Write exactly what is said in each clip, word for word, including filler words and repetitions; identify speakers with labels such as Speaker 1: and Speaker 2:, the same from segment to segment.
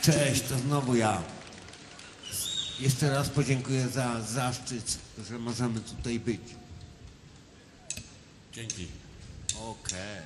Speaker 1: Cześć, to znowu ja. Jeszcze raz podziękuję za zaszczyt, że możemy tutaj być.
Speaker 2: Dzięki.
Speaker 1: Okej.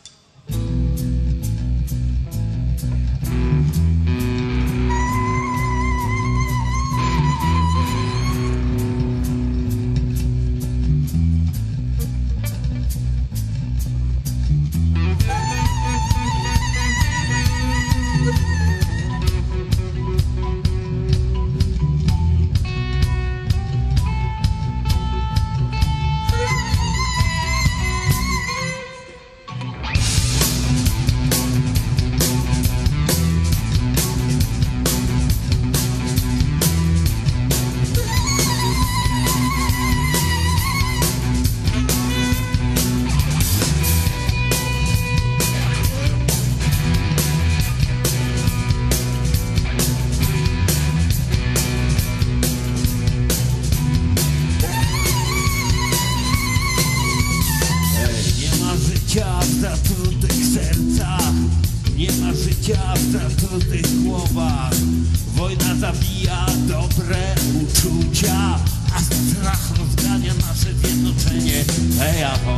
Speaker 1: W zatrutych sercach, nie ma życia w zatrutych głowach. Wojna zabija dobre uczucia, a strach rozgania nasze zjednoczenie. Hej, aho.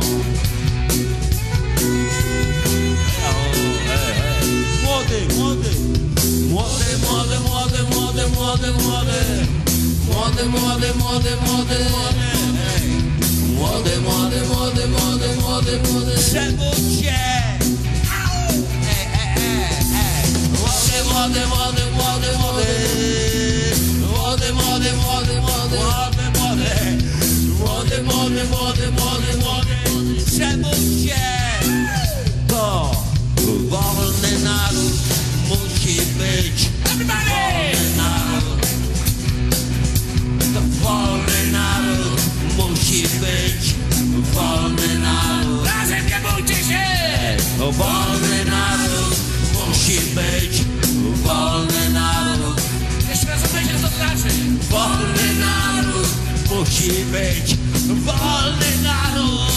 Speaker 1: Hej, aho, hej, hej. Młody, młody, młody, młody, młody, młody, młody, młody, młody, młody, młody, młody, hej. Młody, młody, młody, młody, młody, młody, przebudź się! Ej, ej, ej, ej. Młody, młody, młody, młody, młody, młody, młody, młody, młody, młody, młody, młody, młody, młody, młody, przebudź się! To wolny naród musi być. Wolny naród. To wolny naród musi być. Wolny naród.
Speaker 2: Razem nie bójcie się!
Speaker 1: Wolny naród musi być. Wolny naród.
Speaker 2: Jeszcze raz obejrzeć, co to znaczy.
Speaker 1: Wolny naród musi być. Wolny naród.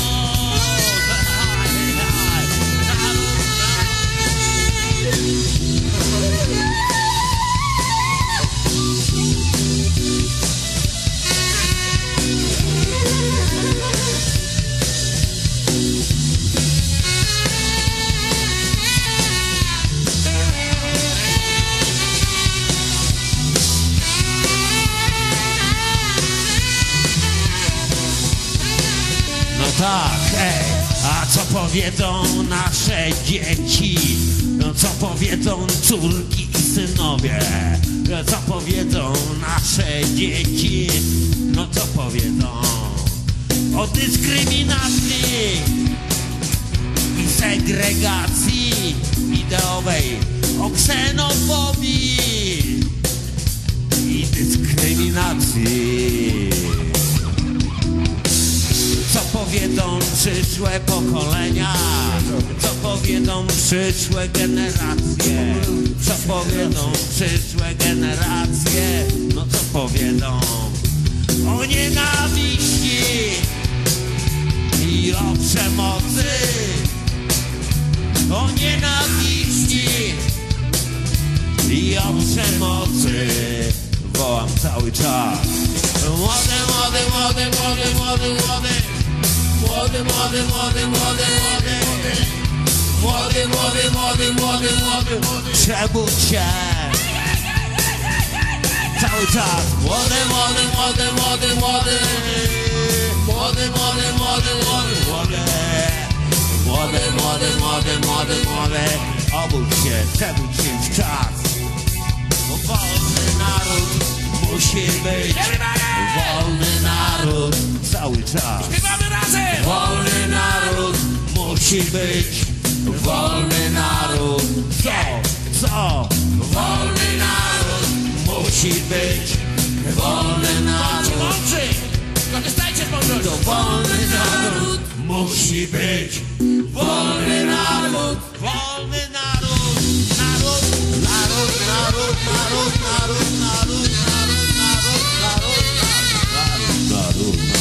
Speaker 1: Tak, ej, a co powiedzą nasze dzieci? No co powiedzą córki i synowie? Co powiedzą nasze dzieci? No co powiedzą o dyskryminacji i segregacji ideowej, o ksenofobii i dyskryminacji? Co powiedzą przyszłe pokolenia? Co powiedzą przyszłe generacje? Co powiedzą przyszłe generacje? No co powiedzą o nienawiści i o przemocy? O nienawiści i o przemocy wołam cały czas. Młody, młody, młody, młody, młody, młody. Młody, młody, młody, młody, młody, młody, młody, młody, młody, młody, młody, przebudź się! Cały czas! Młody, młody, młody, młody, młody, młody, młody, młody, młody, młody, młody, młody, młody, młody, obudź się, przebudź się w czas! Bo wolny naród musi być, wolny naród cały czas!
Speaker 2: Śpiewamy razem!
Speaker 1: Wolny naród musi być. Wolny naród. Co? Co? Wolny naród musi być. Wolny naród.
Speaker 2: Mądrzy! Korzystajcie z mądrości!
Speaker 1: To wolny naród musi być. Wolny naród. Wolny naród. Naród. Naród. Naród. Naród. Naród. Naród. Naród. Naród. Naród. Naród. Naród. Naród.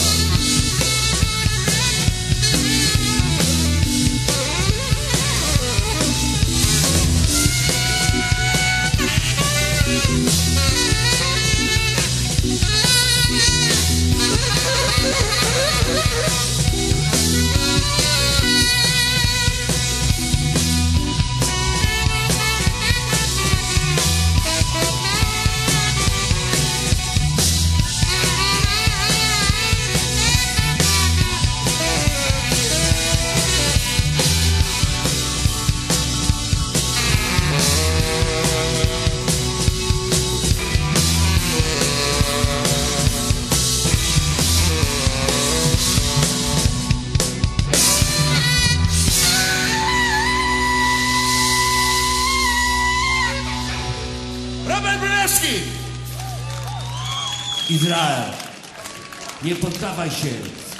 Speaker 2: izraelski!
Speaker 1: Izrael, nie poddawaj się.